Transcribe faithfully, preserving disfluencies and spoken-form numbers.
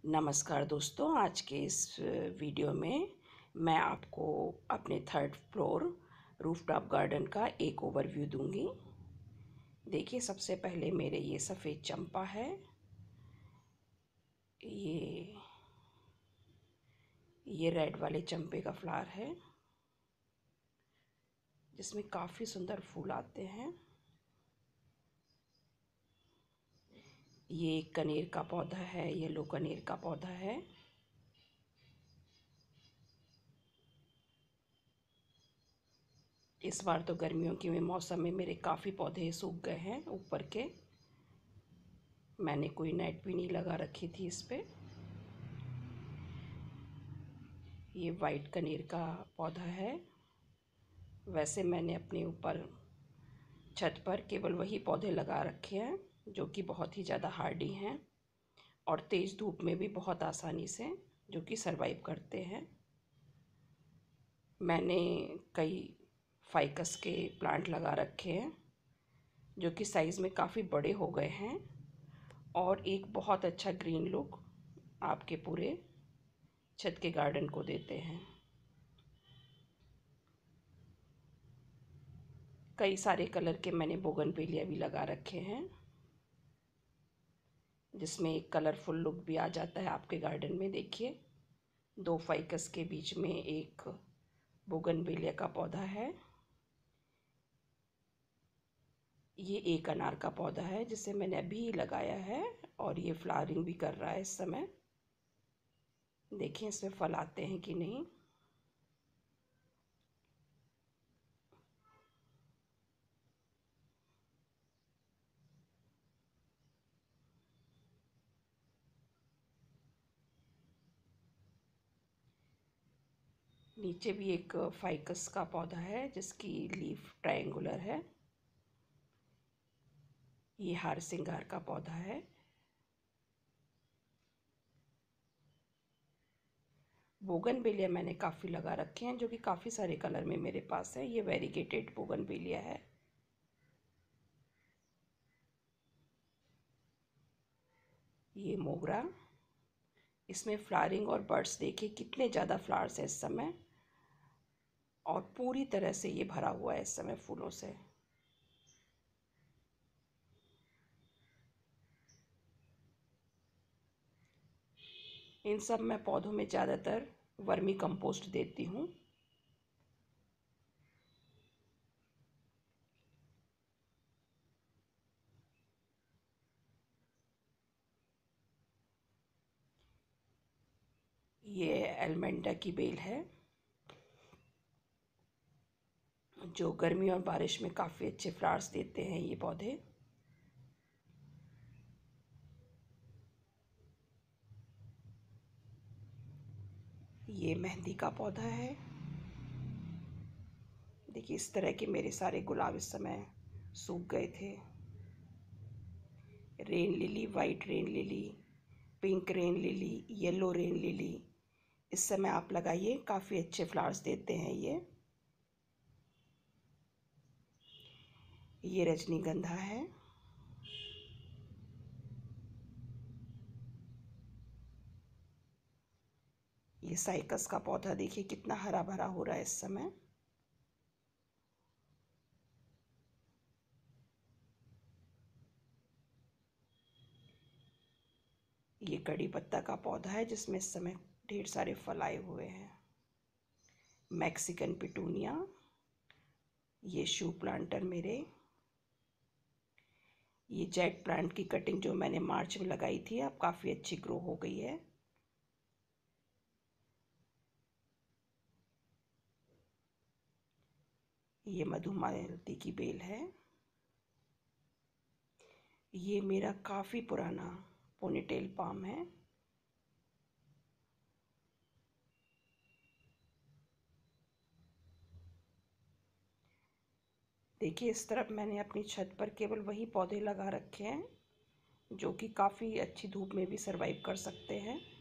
नमस्कार दोस्तों, आज के इस वीडियो में मैं आपको अपने थर्ड फ्लोर रूफटॉप गार्डन का एक ओवरव्यू दूंगी। देखिए, सबसे पहले मेरे ये सफ़ेद चंपा है। ये ये रेड वाले चंपे का फ्लावर है जिसमें काफ़ी सुंदर फूल आते हैं। ये एक कनेर का पौधा है, येलो कनेर का पौधा है। इस बार तो गर्मियों के मौसम में मेरे काफ़ी पौधे सूख गए हैं ऊपर के। मैंने कोई नेट भी नहीं लगा रखी थी इस पे। ये वाइट कनेर का पौधा है। वैसे मैंने अपने ऊपर छत पर केवल वही पौधे लगा रखे हैं जो कि बहुत ही ज़्यादा हार्डी हैं और तेज़ धूप में भी बहुत आसानी से जो कि सरवाइव करते हैं। मैंने कई फाइकस के प्लांट लगा रखे हैं जो कि साइज़ में काफ़ी बड़े हो गए हैं और एक बहुत अच्छा ग्रीन लुक आपके पूरे छत के गार्डन को देते हैं। कई सारे कलर के मैंने बोगनवेलिया भी लगा रखे हैं जिसमें एक कलरफुल लुक भी आ जाता है आपके गार्डन में। देखिए, दो फाइकस के बीच में एक बोगनवेलिया का पौधा है। ये एक अनार का पौधा है जिसे मैंने अभी लगाया है और ये फ्लावरिंग भी कर रहा है इस समय। देखिए इसमें फल आते हैं कि नहीं। नीचे भी एक फाइकस का पौधा है जिसकी लीफ ट्रायंगुलर है। ये हार सिंगार का पौधा है। बोगनवेलिया मैंने काफ़ी लगा रखे हैं जो कि काफ़ी सारे कलर में मेरे पास है। ये वेरीगेटेड बोगनवेलिया है। ये मोगरा, इसमें फ्लावरिंग और बर्ड्स देखिए कितने ज़्यादा फ्लावर्स हैं इस समय और पूरी तरह से ये भरा हुआ है इस समय फूलों से। इन सब मैं पौधों में ज़्यादातर वर्मी कंपोस्ट देती हूँ। ये एलमेंडा की बेल है जो गर्मी और बारिश में काफ़ी अच्छे फ्लावर्स देते हैं ये पौधे। ये मेहंदी का पौधा है। देखिए, इस तरह के मेरे सारे गुलाब इस समय सूख गए थे। Rain lily, white rain lily, pink rain lily, yellow rain lily, इस समय आप लगाइए, काफ़ी अच्छे फ्लावर्स देते हैं ये। ये रजनीगंधा है। ये साइकस का पौधा देखिए कितना हरा भरा हो रहा है इस समय। ये कड़ी पत्ता का पौधा है जिसमें इस समय ढेर सारे फल आए हुए हैं। मैक्सिकन पिटूनिया, ये शू प्लांटर मेरे। ये जेट प्लांट की कटिंग जो मैंने मार्च में लगाई थी अब काफ़ी अच्छी ग्रो हो गई है। ये मधुमालती की बेल है। ये मेरा काफ़ी पुराना पोनीटेल पाम है। देखिए, इस तरफ मैंने अपनी छत पर केवल वही पौधे लगा रखे हैं जो कि काफ़ी अच्छी धूप में भी सरवाइव कर सकते हैं।